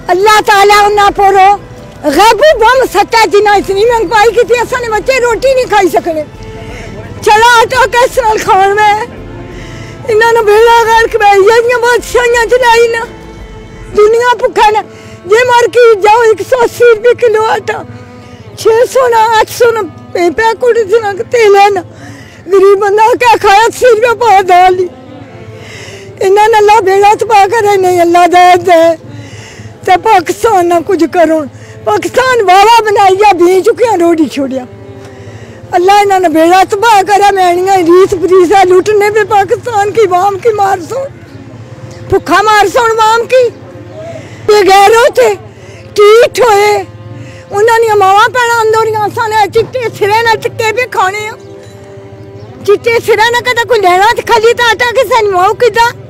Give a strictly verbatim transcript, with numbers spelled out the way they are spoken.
अल्लाह ताला उन्ना पोरो गैबू बम सच्चा जिन्ना इतनी महंगाई की थी असाने बच्चे रोटी नहीं खाई सकने चला आटा कैस नाल खाण में इन्होंने बेड़ा गर्क ये बादशाहियां चलाई ना दुनिया भुखा ना जे मर के जाओ एक सौ अस्सी रुपये किलो आटा छह सौ ना आठ सौ ना पैकुट ना तेल है ना गरीब बंदा क्या खाया अस्सी रुपये पा दाल इन्होंने अल्लाह बेड़ा तबाह करे नहीं अल्लाह दे दे तो पाकिस्तान ना कुछ करो पाकिस्तान वावा बनाइया भी चुकिया रोटी छोड़िया अल्लाह इन्होंने बेड़ा तबाह करा मैनिया रीस परीसा लुटने पे पाकिस्तान की वाम की मार सो भुखा मार सो वाम की बेगैरों थे टीठ होए उन्होंने मावा भैन अंदोरिया साने चिट्टे सिरे ना टिक्के पे खाने चिट्टे सिरे ना कदा कोई लेना खली तो आटा किसा नहीं माओ किदा